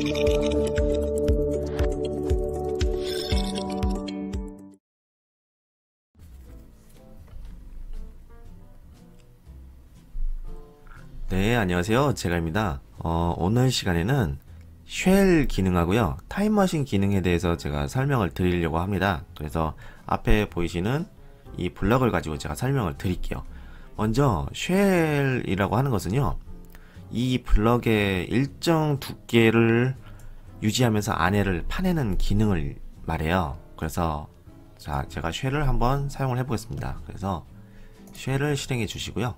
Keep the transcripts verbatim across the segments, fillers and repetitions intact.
네, 안녕하세요. 제가입니다. 어, 오늘 시간에는 쉘 기능하고요, 타임머신 기능에 대해서 제가 설명을 드리려고 합니다. 그래서 앞에 보이시는 이 블럭을 가지고 제가 설명을 드릴게요. 먼저 쉘이라고 하는 것은요, 이 블럭의 일정 두께를 유지하면서 안에를 파내는 기능을 말해요. 그래서 자, 제가 쉘을 한번 사용을 해 보겠습니다. 그래서 쉘을 실행해 주시고요.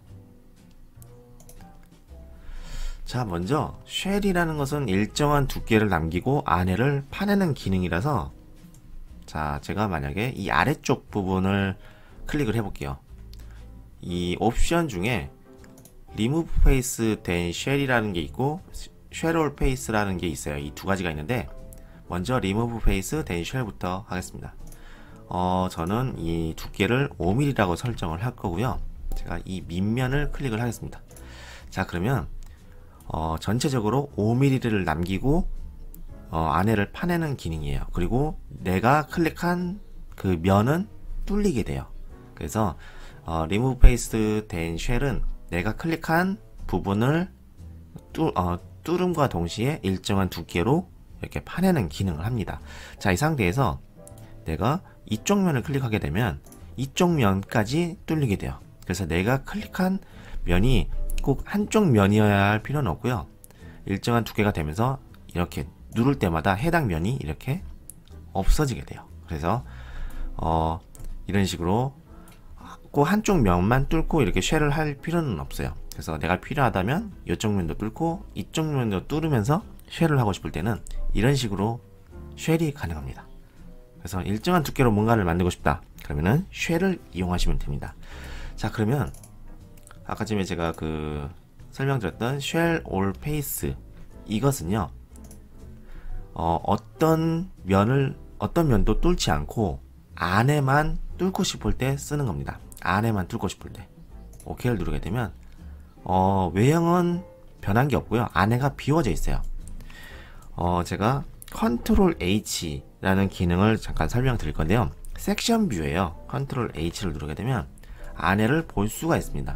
자, 먼저 쉘이라는 것은 일정한 두께를 남기고 안에를 파내는 기능이라서, 자, 제가 만약에 이 아래쪽 부분을 클릭을 해 볼게요. 이 옵션 중에 Remove Face then Shell이라는 게 있고 Shadow Face라는 게 있어요. 이 두 가지가 있는데, 먼저 Remove Face then Shell부터 하겠습니다. 어, 저는 이 두께를 오 밀리미터라고 설정을 할 거고요. 제가 이 밑면을 클릭을 하겠습니다. 자, 그러면 어, 전체적으로 오 밀리미터를 남기고 어, 안에를 파내는 기능이에요. 그리고 내가 클릭한 그 면은 뚫리게 돼요. 그래서 어, Remove Face then Shell은 내가 클릭한 부분을 뚫, 어, 뚫음과 동시에 일정한 두께로 이렇게 파내는 기능을 합니다. 자, 이 상태에서 내가 이쪽 면을 클릭하게 되면 이쪽 면까지 뚫리게 돼요. 그래서 내가 클릭한 면이 꼭 한쪽 면이어야 할 필요는 없고요. 일정한 두께가 되면서 이렇게 누를 때마다 해당 면이 이렇게 없어지게 돼요. 그래서 어, 이런 식으로 꼭 한쪽 면만 뚫고 이렇게 쉘을 할 필요는 없어요. 그래서 내가 필요하다면 이쪽 면도 뚫고 이쪽 면도 뚫으면서 쉘을 하고 싶을 때는 이런 식으로 쉘이 가능합니다. 그래서 일정한 두께로 뭔가를 만들고 싶다 그러면은 쉘을 이용하시면 됩니다. 자, 그러면 아까 전에 제가 그 설명드렸던 Shell All Face, 이것은요, 어, 어떤 면을 어떤 면도 뚫지 않고 안에만 뚫고 싶을 때 쓰는 겁니다. 안에만 뚫고 싶을 때 오케이를 누르게 되면 어, 외형은 변한 게 없고요, 안에가 비워져 있어요. 어, 제가 컨트롤 H라는 기능을 잠깐 설명드릴 건데요, 섹션 뷰예요. 컨트롤 H를 누르게 되면 안에를 볼 수가 있습니다.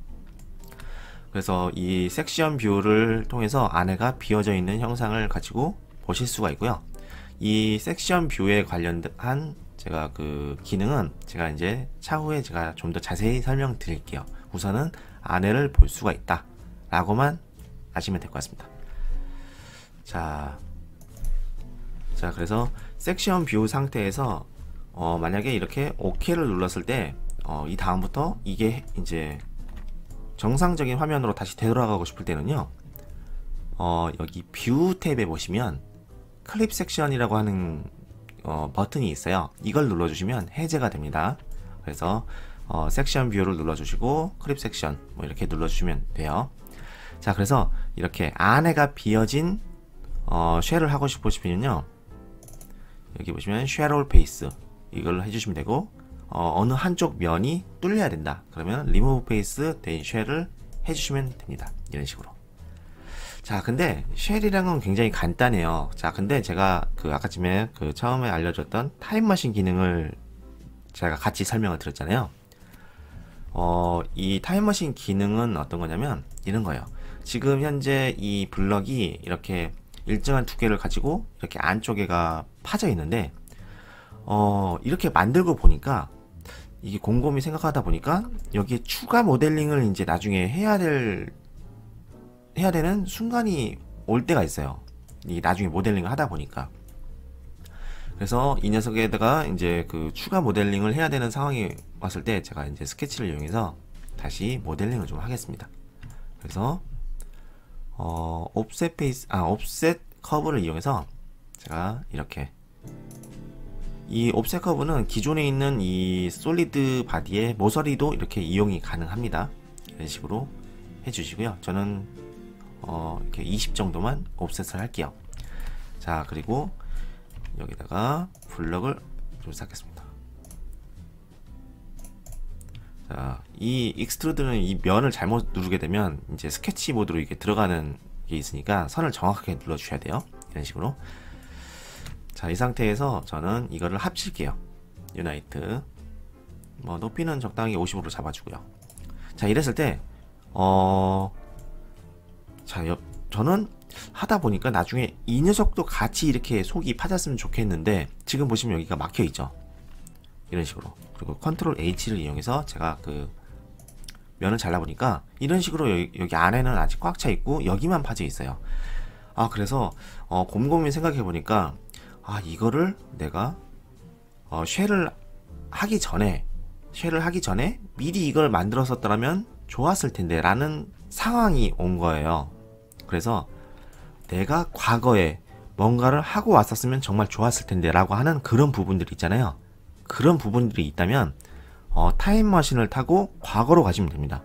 그래서 이 섹션 뷰를 통해서 안에가 비어져 있는 형상을 가지고 보실 수가 있고요. 이 섹션 뷰에 관련한 제가 그 기능은 제가 이제 차후에 제가 좀 더 자세히 설명드릴게요. 우선은 안에를 볼 수가 있다 라고만 아시면 될 것 같습니다. 자, 자 그래서 섹션 뷰 상태에서 어, 만약에 이렇게 오케이를 눌렀을 때 어, 이 다음부터 이게 이제 정상적인 화면으로 다시 되돌아가고 싶을 때는요, 어, 여기 뷰 탭에 보시면 클립 섹션이라고 하는 어, 버튼이 있어요. 이걸 눌러주시면 해제가 됩니다. 그래서 어, 섹션 뷰를 눌러주시고 클립 섹션 뭐 이렇게 눌러주시면 돼요. 자, 그래서 이렇게 안에가 비어진 어, 쉘을 하고 싶으시면요, 여기 보시면 Shadow Face 이걸로 해주시면 되고, 어, 어느 한쪽 면이 뚫려야 된다 그러면 Remove Face then Shell을 해주시면 됩니다. 이런 식으로. 자, 근데 쉘이란 건 굉장히 간단해요. 자, 근데 제가 그 아까쯤에 그 처음에 알려줬던 타임머신 기능을 제가 같이 설명을 드렸잖아요. 어, 이 타임머신 기능은 어떤 거냐면 이런 거예요. 지금 현재 이 블럭이 이렇게 일정한 두께를 가지고 이렇게 안쪽에가 파져 있는데, 어, 이렇게 만들고 보니까 이게 곰곰이 생각하다 보니까 여기에 추가 모델링을 이제 나중에 해야 될 해야 되는 순간이 올 때가 있어요. 이 나중에 모델링을 하다 보니까. 그래서 이 녀석에다가 이제 그 추가 모델링을 해야 되는 상황이 왔을 때 제가 이제 스케치를 이용해서 다시 모델링을 좀 하겠습니다. 그래서 어, 옵셋 페이스 아 옵셋 커브를 이용해서 제가 이렇게, 이 옵셋 커브는 기존에 있는 이 솔리드 바디의 모서리도 이렇게 이용이 가능합니다. 이런 식으로 해주시고요. 저는 어, 이렇게 이십 정도만 옵셋을 할게요. 자, 그리고 여기다가 블럭을 좀 쌓겠습니다. 자, 이 익스트루드는 이 면을 잘못 누르게 되면 이제 스케치 모드로 이게 들어가는 게 있으니까 선을 정확하게 눌러 주셔야 돼요. 이런 식으로. 자, 이 상태에서 저는 이거를 합칠게요. 유나이트. 뭐 높이는 적당히 오십으로 잡아주고요. 자, 이랬을 때 어... 자, 여, 저는 하다 보니까 나중에 이 녀석도 같이 이렇게 속이 파졌으면 좋겠는데 지금 보시면 여기가 막혀 있죠. 이런 식으로. 그리고 컨트롤 H를 이용해서 제가 그 면을 잘라보니까 이런 식으로 여기, 여기 안에는 아직 꽉 차 있고 여기만 파져 있어요. 아, 그래서 어, 곰곰이 생각해 보니까 아, 이거를 내가 어, 쉘을 하기 전에 쉘을 하기 전에 미리 이걸 만들었었더라면 좋았을 텐데 라는 상황이 온 거예요. 그래서 내가 과거에 뭔가를 하고 왔었으면 정말 좋았을 텐데 라고 하는 그런 부분들이 있잖아요. 그런 부분들이 있다면 어, 타임머신을 타고 과거로 가시면 됩니다.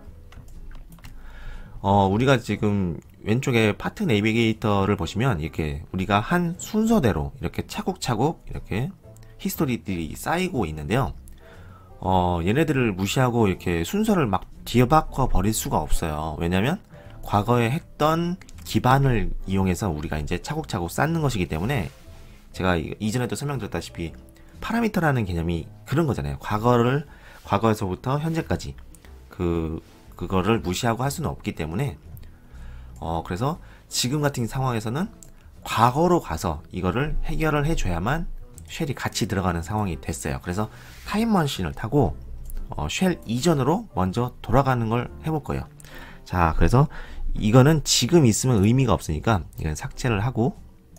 어, 우리가 지금 왼쪽에 파트 내비게이터를 보시면 이렇게 우리가 한 순서대로 이렇게 차곡차곡 이렇게 히스토리들이 쌓이고 있는데요. 어, 얘네들을 무시하고 이렇게 순서를 막 뒤바꿔 버릴 수가 없어요. 왜냐면 과거에 했던 기반을 이용해서 우리가 이제 차곡차곡 쌓는 것이기 때문에 제가 이전에도 설명드렸다시피 파라미터라는 개념이 그런 거잖아요. 과거를 과거에서부터 현재까지 그 그거를 무시하고 할 수는 없기 때문에 어 그래서 지금 같은 상황에서는 과거로 가서 이거를 해결을 해줘야만 쉘이 같이 들어가는 상황이 됐어요. 그래서 타임머신을 타고 어, 쉘 이전으로 먼저 돌아가는 걸 해볼 거예요. 자, 그래서 이거는 지금 있으면 의미가 없으니까 이건 삭제를 하고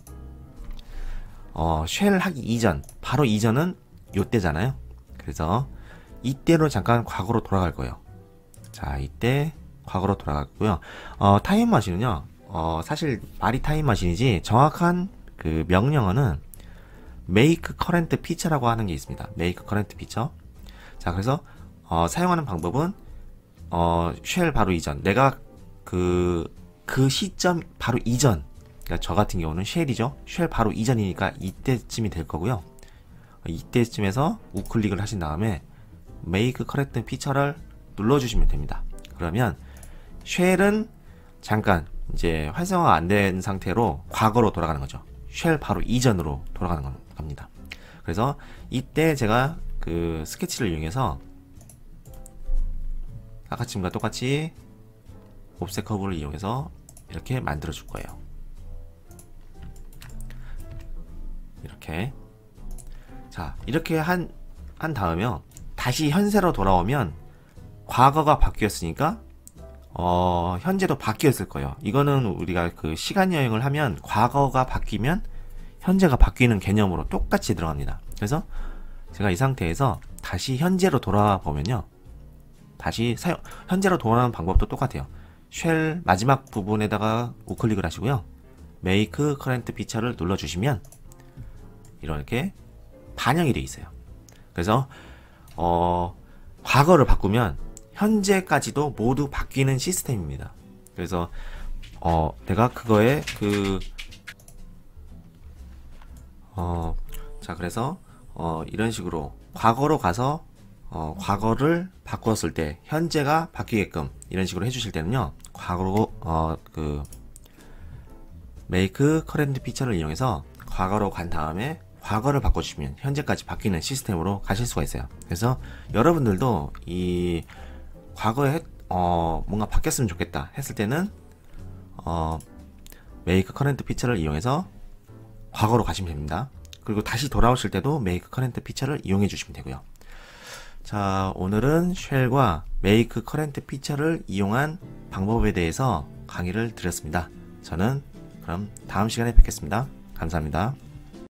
어, 쉘 하기 이전, 바로 이전은 요때잖아요. 그래서 이때로 잠깐 과거로 돌아갈 거예요. 자, 이때 과거로 돌아갔고요. 어, 타임머신은요, 어, 사실 말이 타임머신이지 정확한 그 명령어는 make current feature라고 하는 게 있습니다. make current feature. 자, 그래서 어, 사용하는 방법은 어, 쉘 바로 이전, 내가 그, 그 시점 바로 이전, 그러니까 저 같은 경우는 쉘이죠. 쉘 바로 이전이니까 이때쯤이 될 거고요. 이때쯤에서 우클릭을 하신 다음에 make current feature를 눌러주시면 됩니다. 그러면 쉘은 잠깐 이제 활성화가 안 된 상태로 과거로 돌아가는 거죠. 쉘 바로 이전으로 돌아가는 겁니다. 그래서 이때 제가 그 스케치를 이용해서 아까 지금과 똑같이 옵셋 커브를 이용해서 이렇게 만들어 줄 거예요. 이렇게. 자, 이렇게 한, 한 다음에 다시 현재로 돌아오면 과거가 바뀌었으니까 어, 현재도 바뀌었을 거예요. 이거는 우리가 그 시간 여행을 하면 과거가 바뀌면 현재가 바뀌는 개념으로 똑같이 들어갑니다. 그래서 제가 이 상태에서 다시 현재로 돌아와 보면요. 다시 사용, 현재로 돌아오는 방법도 똑같아요. 쉘 마지막 부분에다가 우클릭을 하시고요. make current feature를 눌러주시면 이렇게 반영이 되어 있어요. 그래서 어, 과거를 바꾸면 현재까지도 모두 바뀌는 시스템입니다. 그래서 어, 내가 그거에 그 어, 자, 그래서 어, 이런 식으로 과거로 가서 어, 과거를 바꿨을 때 현재가 바뀌게끔 이런 식으로 해주실 때는요, 과거로 어, 그 make current feature를 이용해서 과거로 간 다음에 과거를 바꿔주시면 현재까지 바뀌는 시스템으로 가실 수가 있어요. 그래서 여러분들도 이 과거에 어, 뭔가 바뀌었으면 좋겠다 했을 때는 어, make current feature를 이용해서 과거로 가시면 됩니다. 그리고 다시 돌아오실 때도 make current feature를 이용해 주시면 되고요. 자, 오늘은 쉘과 make current feature를 이용한 방법에 대해서 강의를 드렸습니다. 저는 그럼 다음 시간에 뵙겠습니다. 감사합니다.